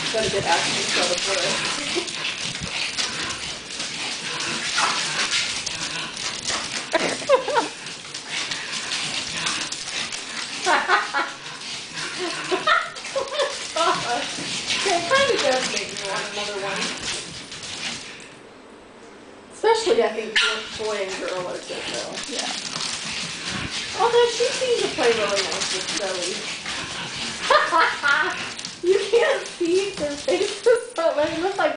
Gotta get action soda first. It kind of does make me want another one. Especially, I think, boy and girl are so though. Yeah. Although she seems to play really nice with Zoe. You can't see her face, so it looks like